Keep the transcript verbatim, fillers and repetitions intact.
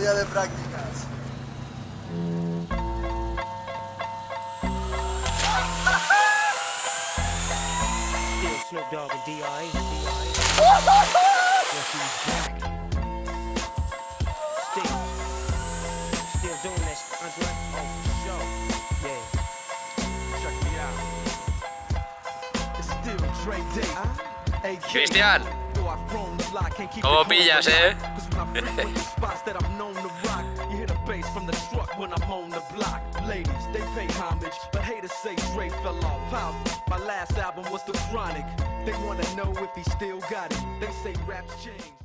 día de prácticas. Snoop Dogg and D R E. Still, still doing this, Andre? Oh, for sure. Yeah. Check me out. It's still Dre Day. Cristian, ¿cómo pillas, eh? Ladies, they pay homage, but haters say Dre fell off. How? My last album was The Chronic. They wanna know if he still got it. They say raps change.